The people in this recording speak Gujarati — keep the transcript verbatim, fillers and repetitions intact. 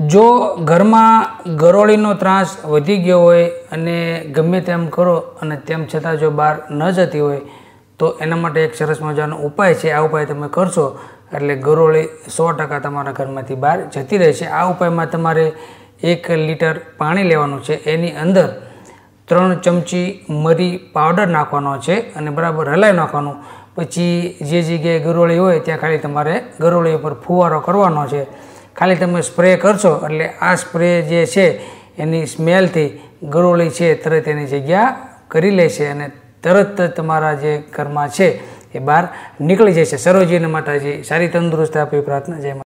જો ઘરમાં ગરોળીનો ત્રાસ વધી ગયો હોય અને ગમે તેમ કરો અને તેમ છતાં જો બહાર ન જતી હોય તો એના માટે એક સરસ મજાનો ઉપાય છે. આ ઉપાય તમે કરશો એટલે ગરોળી સો ટકા તમારા ઘરમાંથી બહાર જતી રહેશે. આ ઉપાયમાં તમારે એક લીટર પાણી લેવાનું છે, એની અંદર ત્રણ ચમચી મરી પાવડર નાખવાનો છે અને બરાબર હલાવી નાખવાનું. પછી જે જગ્યાએ ગરોળી હોય ત્યાં ખાલી તમારે ગરોળી ઉપર ફુવારો કરવાનો છે. ખાલી તમે સ્પ્રે કરશો એટલે આ સ્પ્રે જે છે એની સ્મેલથી ગરોળી છે તરત એની જગ્યા કરી લેશે અને તરત તમારા જે ઘરમાં છે એ બહાર નીકળી જશે. સરોજીને માતાજી સારી તંદુરસ્તી આપી પ્રાર્થના. જય